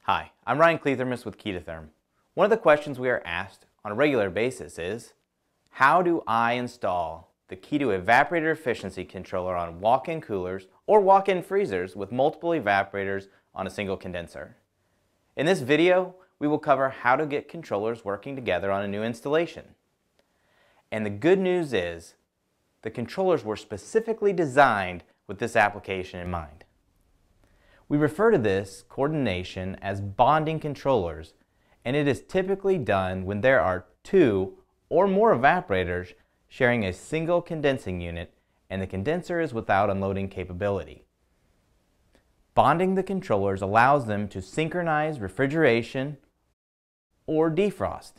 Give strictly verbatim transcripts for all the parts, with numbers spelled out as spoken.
Hi, I'm Ryan Kliethermes with K E two Therm. One of the questions we are asked on a regular basis is, how do I install the K E two Evaporator Efficiency controller on walk-in coolers or walk-in freezers with multiple evaporators on a single condenser? In this video, we will cover how to get controllers working together on a new installation. And the good news is, the controllers were specifically designed with this application in mind. We refer to this coordination as bonding controllers, and it is typically done when there are two or more evaporators sharing a single condensing unit and the condenser is without unloading capability. Bonding the controllers allows them to synchronize refrigeration or defrost.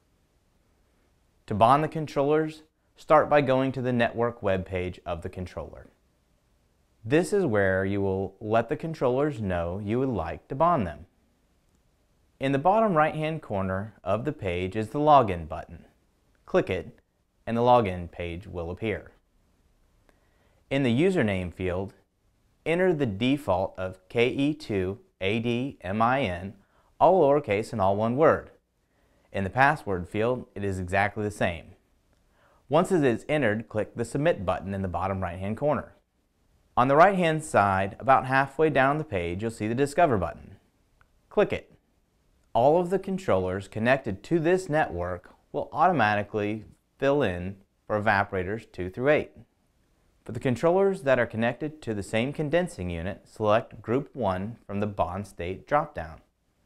To bond the controllers, start by going to the network web page of the controller. This is where you will let the controllers know you would like to bond them. In the bottom right hand corner of the page is the login button. Click it and the login page will appear. In the username field, enter the default of K E two Admin, all lowercase and all one word. In the password field, it is exactly the same. Once it is entered, click the submit button in the bottom right hand corner. On the right hand side, about halfway down the page, you'll see the Discover button. Click it. All of the controllers connected to this network will automatically fill in for evaporators two through eight. For the controllers that are connected to the same condensing unit, select Group one from the Bond State drop-down.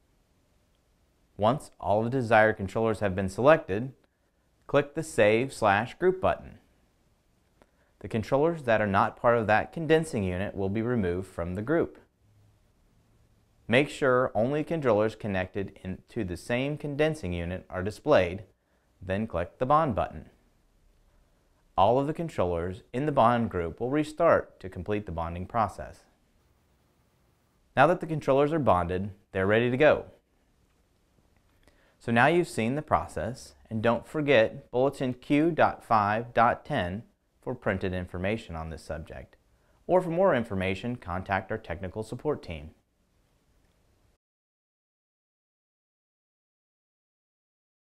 Once all of the desired controllers have been selected, click the Save slash Group button. The controllers that are not part of that condensing unit will be removed from the group. Make sure only controllers connected into the same condensing unit are displayed, then click the Bond button. All of the controllers in the bond group will restart to complete the bonding process. Now that the controllers are bonded, they're ready to go. So now you've seen the process, and don't forget Bulletin Q five point ten for printed information on this subject. Or for more information, contact our technical support team.